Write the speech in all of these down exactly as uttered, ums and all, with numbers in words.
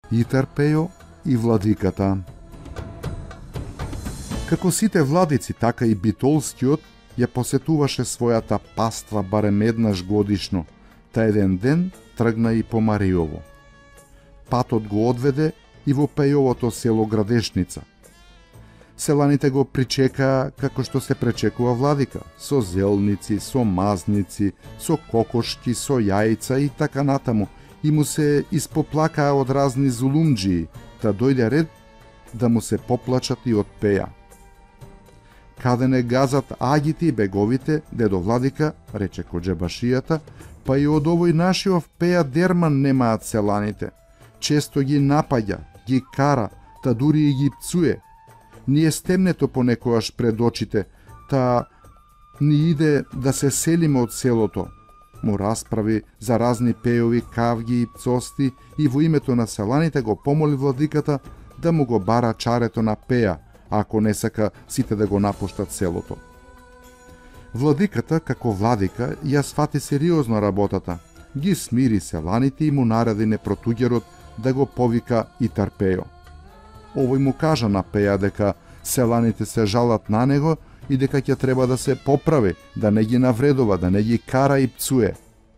Итар Пејо и владиката. Како сите владици, така и Битолскиот ја посетуваше својата паства барем еднаш годишно, та еден ден тргна и по Мариово. Патот го одведе и во Пејовото село Градешница. Селаните го причекаа како што се пречекува владика, со зелници, со мазници, со кокошки, со јајца и така натаму, и му се испоплакаа од разни зулумџии, та дојде ред да му се поплачат и од Пеја. Каде не газат агите и беговите, дедо владика, рече коџебашијата, па и од овој нашиов Пеја дерман немаат селаните. Често ги напаѓа, ги кара, та дури и ги пцуе. Ние стемнето понекојаш пред очите, та ни иде да се селиме од селото. Му расправи за разни пејови, кавги и пцости и во името на селаните го помоли владиката да му го бара чарето на Пеја, ако не сака сите да го напуштат селото. Владиката, како владика, ја свати сериозно работата, ги смири селаните и му нареди непротуѓерот да го повика Итар Пејо. Овој му кажа на Пеја дека селаните се жалат на него и дека ќе треба да се поправи, да не ги навредува, да не ги кара и пцуе.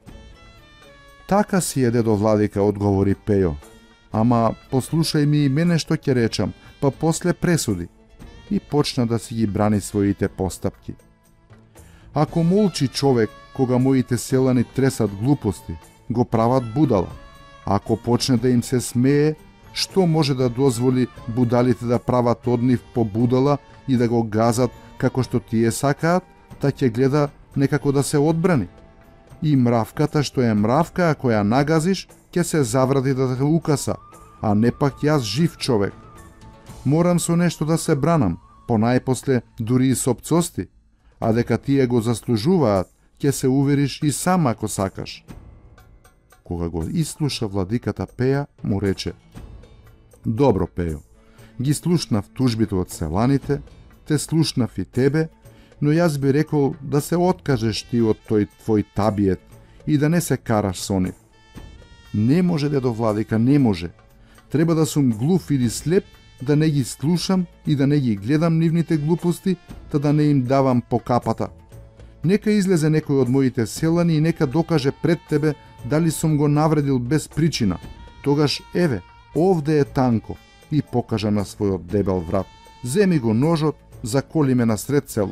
Така си е, дедо владика, одговори Пејо. Ама послушај ми и мене што ќе речам, па после пресуди. И почна да си ги брани своите постапки. Ако молчи човек кога моите селани тресат глупости, го прават будала. Ако почне да им се смее, што може да дозволи будалите да прават од нив по будала и да го газат како што тие сакаат, та ќе гледа некако да се одбрани. И мравката што е мравка, ако ја нагазиш, ќе се завради да те укаса, а не пак јас жив човек. Морам со нешто да се бранам, понајпосле дури и со пцости, а дека тие го заслужуваат, ќе се увериш и сам ако сакаш. Кога го ислуша владиката Пеја, му рече: Добро, Пејо, ги слушнав тужбите од селаните, те слушнав и тебе, но јас би рекол да се откажеш ти од тој твој табиет и да не се караш со нив. Не може, дедо владика, не може. Треба да сум глув или слеп, да не ги слушам и да не ги гледам нивните глупости, та да не им давам по капата. Нека излезе некој од моите селани и нека докаже пред тебе дали сум го навредил без причина. Тогаш, еве, овде е танко, и покажа на својот дебел врат. Земи го ножот, заколи ме насред село.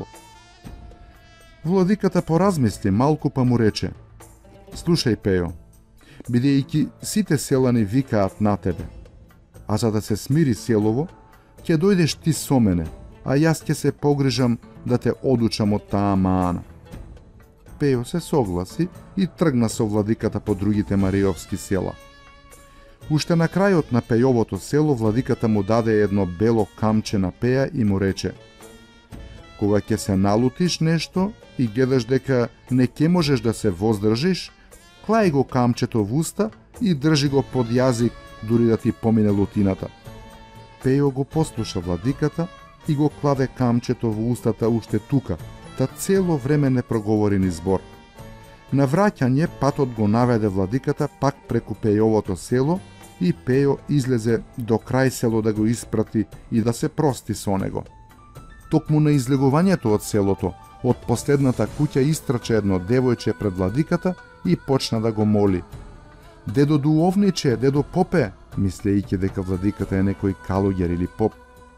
Владиката поразмисли малку, па му рече: Слушај, Пејо, бидејќи сите селани викаат на тебе, а за да се смири селово, ќе дојдеш ти со мене, а јас ќе се погрижам да те одучам од таа маана. Пејо се согласи и тргна со владиката по другите мариовски села. Уште на крајот на Пејовото село владиката му даде едно бело камче на Пеја и му рече: Кога ќе се налутиш нешто и гледаш дека не ќе можеш да се воздржиш, клај го камчето в уста и држи го под јазик дури да ти помине лутината. Пејо го послуша владиката и го кладе камчето во устата уште тука, та цело време не проговори ни збор. На враќање патот го наведе владиката пак преку Пејовото село и Пејо излезе до крај село да го испрати и да се прости со него. Токму на излегувањето од селото, од последната куќа истраче едно девојче пред владиката и почна да го моли: Дедо дуовниче, дедо попе, мислејќи дека владиката е некој калуѓер или поп.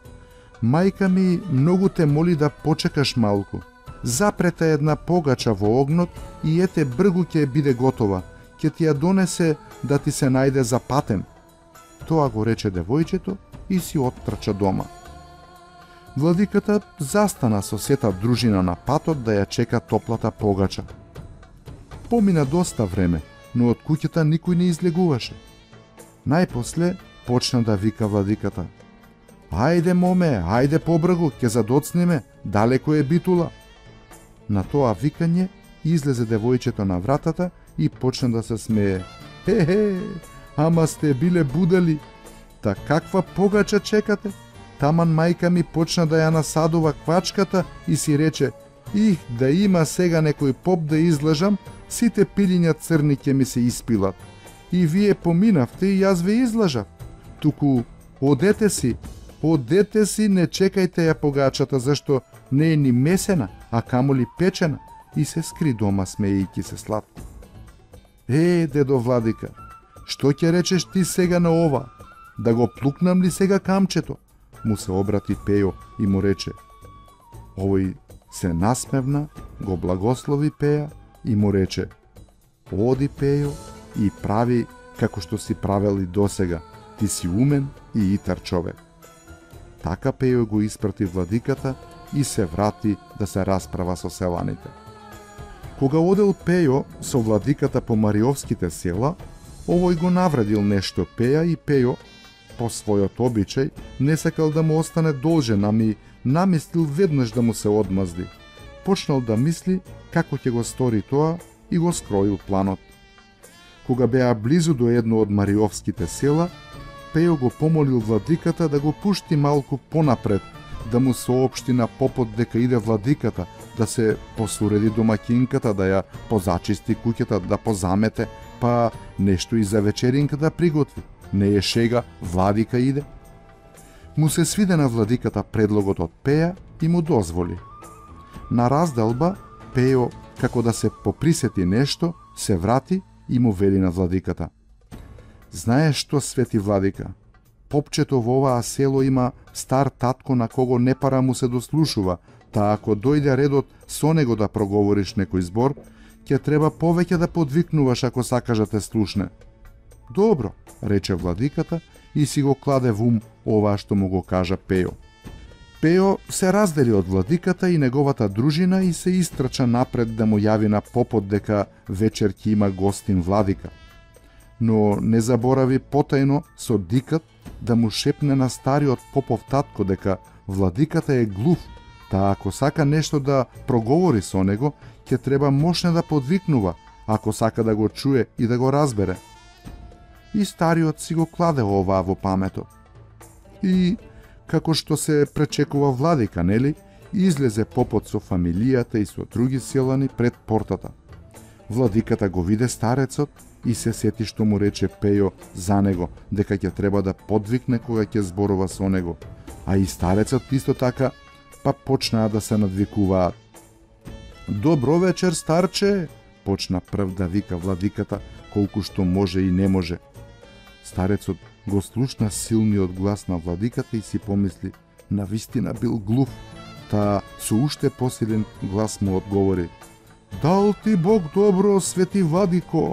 Мајка ми многу те моли да почекаш малку. Запрета една погача во огнот и ете бргу ќе биде готова, ќе ти ја донесе да ти се најде за патем. Тоа го рече девојчето и си оттрча дома. Владиката застана со сета дружина на патот да ја чека топлата погача. Помина доста време, но од куќата никој не излегуваше. Најпосле почна да вика владиката: Ајде, моме, ајде побргу, ќе задоцниме, далеко е Битула. На тоа викање излезе девојчето на вратата и почна да се смее. Хе-хе, ама сте биле будали. Та каква погача чекате? Таман мајка ми почна да ја насадува квачката и си рече: Их, да има сега некој поп да излажам, сите пилиња црни ќе ми се испилат. И вие поминавте и јас ве излажав. туку одете си, одете си, не чекајте ја погачата, зашто не е ни месена, а камоли печена, и се скри дома смејќи се сладко. Е, дедо Владика, што ќе речеш ти сега на ова? Да го плукнам ли сега камчето? Му се обрати Пејо и му рече. Овој се насмевна, го благослови Пеја и му рече: Оди, Пејо, и прави како што си правел и досега, ти си умен и итар човек. Така Пејо го испрати владиката и се врати да се расправа со селаните. Кога одел Пејо со владиката по Мариовските села, овој го навредил нешто Пеја и Пејо, по својот обичај, не сакал да му остане должен, ами намислил веднаш да му се одмазди. Почнал да мисли како ќе го стори тоа и го скроил планот. Кога беа близу до едно од Мариовските села, Пејо го помолил владиката да го пушти малку понапред, да му соопшти на попот дека иде владиката, да се посуреди домакинката, да ја позачисти куќата, да позамете, па нешто и за вечеринка да приготви. Не е шега, владика иде. Му се свиде на владиката предлогот од Пеја и му дозволи. На раздалба, Пејо, како да се поприсети нешто, се врати и му вели на владиката. Знаеш што, свети владика? Попчето во оваа село има стар татко на кого не пара му се дослушува, та ако дојде редот со него да проговориш некој збор, ќе треба повеќе да подвикнуваш ако сакаш да те слушне. Добро, рече владиката и си го кладе в ум ова што му го кажа Пејо. Пејо се раздели од владиката и неговата дружина и се истрча напред да му јави на попот дека вечер ќе има гостин владика. Но не заборави потајно со дикат да му шепне на стариот попов татко дека владиката е глув, та ако сака нешто да проговори со него, ќе треба мощне да подвикнува, ако сака да го чуе и да го разбере. И стариот си го кладе оваа во паметот. И, како што се пречекува владика, нели, излезе попот со фамилијата и со други селани пред портата. Владиката го виде старецот и се сети што му рече Пејо за него, дека ќе треба да подвикне кога ќе зборува со него. А и старецот исто така, па почнаа да се надвикуваат. Добро вечер, старче, почна прв да вика владиката, колку што може и не може. Старецот го слушна силниот глас на владиката и си помисли, навистина бил глув, та со уште посилен глас му одговори: Дал ти Бог добро, свети владико?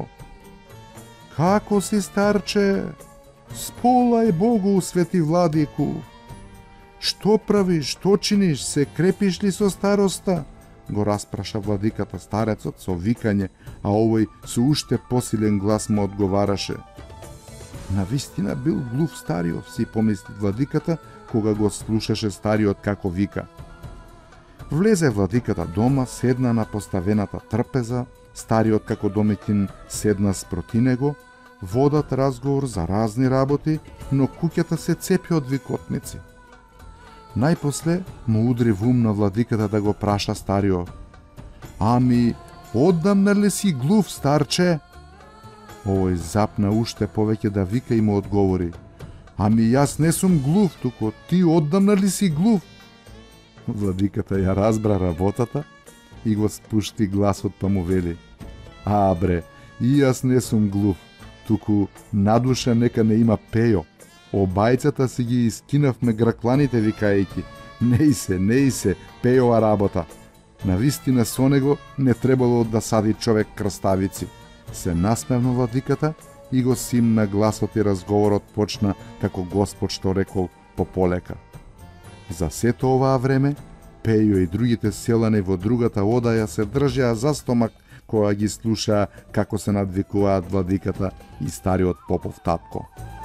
Како си, старче? Сполај Богу, свети владику. Што правиш, што чиниш, се крепиш ли со староста? Го распраша владиката старецот со викање, а овој со уште посилен глас му одговараше. Навистина бил глув стариот, си помисли владиката, кога го слушаше стариот како вика. Влезе владиката дома, седна на поставената трпеза, стариот како домекин седна спроти него, водат разговор за разни работи, но куќата се цепи од викотници. Најпосле му удри в ум на владиката да го праша стариот. Ами, оддамна ли си глув, старче? Овој запна уште повеќе да вика и му одговори. Ами јас не сум глув, туку ти оддамна ли си глув? Владиката ја разбра работата и го спушти гласот па му вели. А бре, и јас не сум глув, туку надуша нека не има Пејо. Обајцата си ги искинавме гракланите викајќи. Неј се, неј се, Пејова работа. Навистина со него не требало да сади човек крставици. Се насмевна владиката и го симна гласот и разговорот почна како Господ што рекол пополека. За сето оваа време, Пејо и другите селани во другата одаја се држеа за стомак кога ги слушаа како се надвикуваат владиката и стариот попов татко.